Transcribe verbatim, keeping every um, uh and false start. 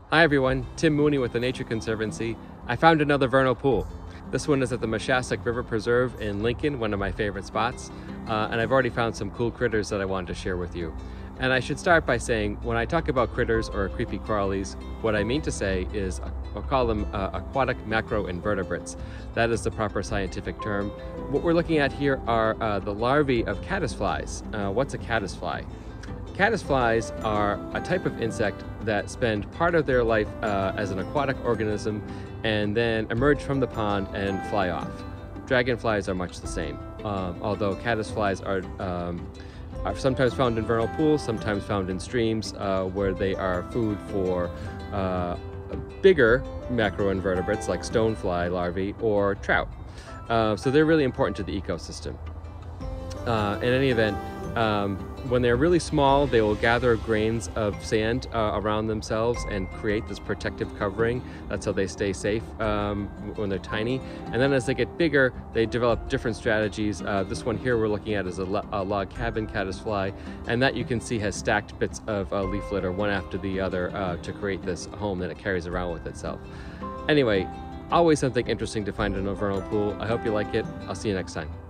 Hi everyone, Tim Mooney with the Nature Conservancy. I found another vernal pool. This one is at the Mashastic River Preserve in Lincoln, one of my favorite spots. Uh, and I've already found some cool critters that I wanted to share with you. And I should start by saying, when I talk about critters or creepy crawlies, what I mean to say is, I'll call them uh, aquatic macroinvertebrates. That is the proper scientific term. What we're looking at here are uh, the larvae of caddisflies. Uh, what's a caddisfly? Caddisflies are a type of insect that spend part of their life uh, as an aquatic organism and then emerge from the pond and fly off. Dragonflies are much the same, um, although caddisflies are, um, are sometimes found in vernal pools, sometimes found in streams uh, where they are food for uh, bigger macroinvertebrates like stonefly larvae or trout. Uh, so they're really important to the ecosystem. Uh, in any event, Um, when they're really small, they will gather grains of sand uh, around themselves and create this protective covering. That's how they stay safe um, when they're tiny. And then as they get bigger, they develop different strategies. Uh, this one here we're looking at is a, lo a log cabin caddisfly, and that you can see has stacked bits of uh, leaf litter one after the other uh, to create this home that it carries around with itself. Anyway, always something interesting to find in a vernal pool. I hope you like it. I'll see you next time.